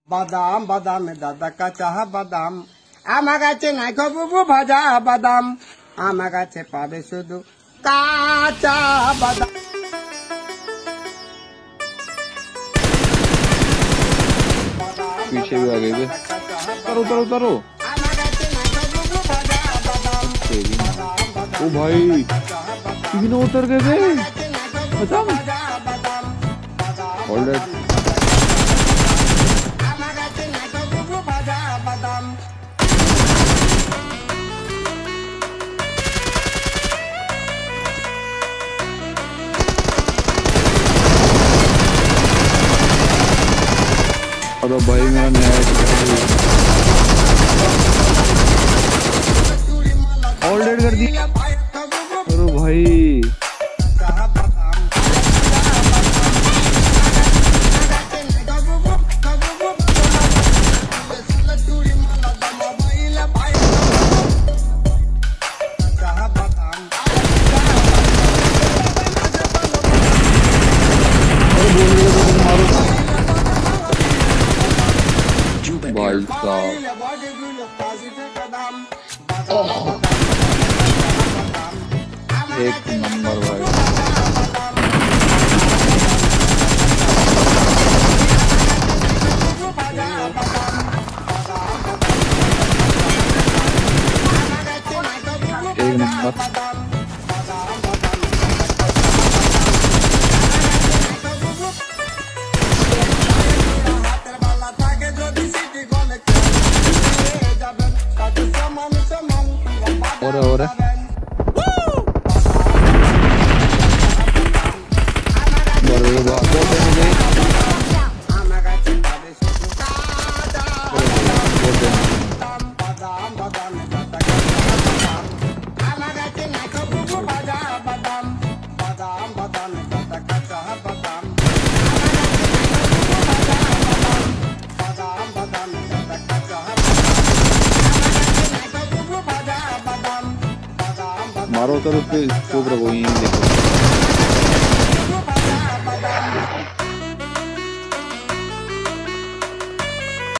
বাদাম বাদাম দাদা কাঁচা বাদাম আমার কাছে নাই বুবু ভাজা বাদাম আমার কাছে পাবে শুধু কাঁচা বাদাম। पीछे भी आ गए थे। उतारो उतारो उतारो। ओ भाई तीनों उतर गए थे। खत्म। ऑलरेडी अरे भाई मेरा नेट ऑल डेड कर दी। अरे भाई भाई साहब एक नंबर भाई। एक नंबर और मारो उधर उसके ऊपर कोई देखो।